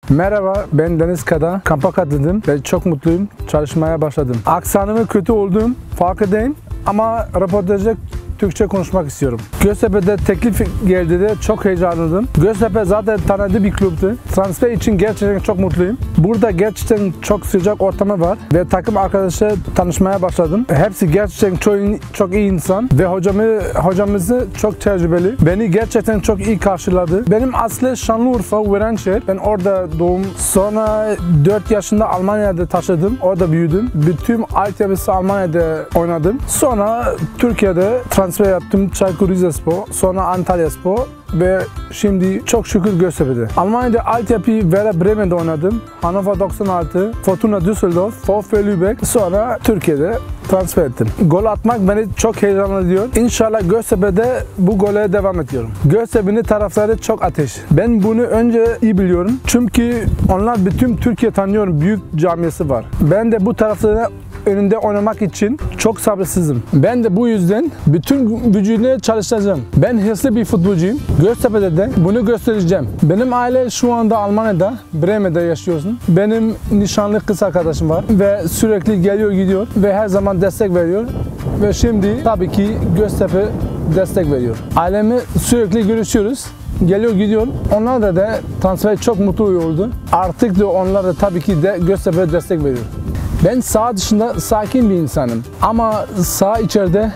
Merhaba, ben Deniz Kada. Kampa katıldım ve çok mutluyum. Çalışmaya başladım. Aksanımı kötü olduğum farkındayım ama röportajda Türkçe konuşmak istiyorum. Göztepe'de teklif geldi de çok heyecanlıydım. Göztepe zaten tanıdığı bir kulüptü. Transfer için gerçekten çok mutluyum. Burada gerçekten çok sıcak ortamı var ve takım arkadaşlarla tanışmaya başladım. Hepsi gerçekten çok iyi insan ve hocamızı çok tecrübeli. Beni gerçekten çok iyi karşıladı. Benim aslı Şanlıurfa, Viranşehir. Ben orada doğum. Sonra 4 yaşında Almanya'da taşıdım. Orada büyüdüm. Bütün altyapısı Almanya'da oynadım. Sonra Türkiye'de transfer yaptım. Çaykur Rizespor, sonra Antalyaspor ve şimdi çok şükür Göztepe'de. Almanya'da altyapıyı Werder Bremen'de oynadım. Hannover 96, Fortuna Düsseldorf, VfB Lübeck. Sonra Türkiye'de transfer ettim. Gol atmak beni çok heyecanlandırıyor. İnşallah Göztepe'de bu gole devam ediyorum. Göztepe'nin taraftarı çok ateş. Ben bunu önce iyi biliyorum. Çünkü onlar bütün Türkiye tanıyor. Büyük camiası var. Ben de bu taraftarın önünde oynamak için çok sabırsızım. Ben de bu yüzden bütün vücudumla çalışacağım. Ben hırslı bir futbolcuyum. Göztepe'de de bunu göstereceğim. Benim aile şu anda Almanya'da, Bremen'de yaşıyorsun. Benim nişanlı kız arkadaşım var ve sürekli geliyor gidiyor ve her zaman destek veriyor. Ve şimdi tabii ki Göztepe destek veriyor. Ailemi sürekli görüşüyoruz. Geliyor gidiyor. Onlar da transfer çok mutlu oldu. Artık da onlar da tabii ki de Göztepe'ye destek veriyor. Ben saha dışında sakin bir insanım ama saha içeride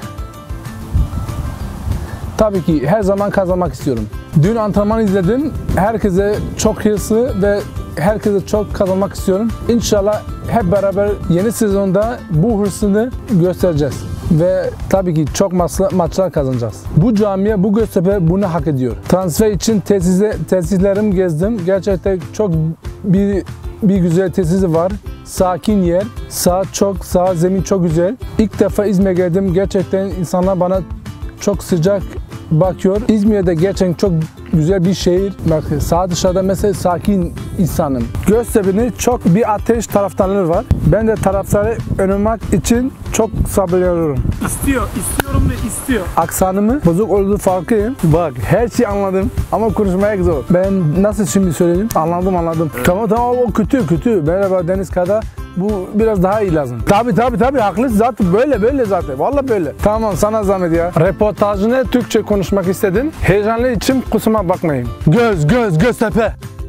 tabii ki her zaman kazanmak istiyorum. Dün antrenman izledim. Herkese çok hırslı ve herkese çok kazanmak istiyorum. İnşallah hep beraber yeni sezonda bu hırsını göstereceğiz. Ve tabii ki çok maçlar kazanacağız. Bu camiye, bu Göztepe bunu hak ediyor. Transfer için tesislerimi gezdim. Gerçekten çok bir güzel tesisi var. Sakin yer, sağ zemin çok güzel. İlk defa İzmir'e geldim. Gerçekten insanlar bana çok sıcak bakıyor. İzmir'de gerçekten çok güzel bir şehir. Bak sağ dışarıda mesela sakin insanım. Göztepe'nin çok bir ateş taraftarları var. Ben de taraftarı önlemek için çok sabırlıyorum. İstiyorum ve istiyor. Aksanımı bozuk olduğu farkıyım. Bak her şeyi anladım ama konuşmaya zor. Ben nasıl şimdi söyleyeyim? Anladım. Tamam o kötü. Merhaba Deniz Kada. Bu biraz daha iyi lazım. Tabii haklısın zaten böyle zaten. Vallahi böyle. Tamam sana zahmet ya. Reportajını Türkçe konuşmak istedim. Heyecanlı için kusuma bakmayın. Göztepe.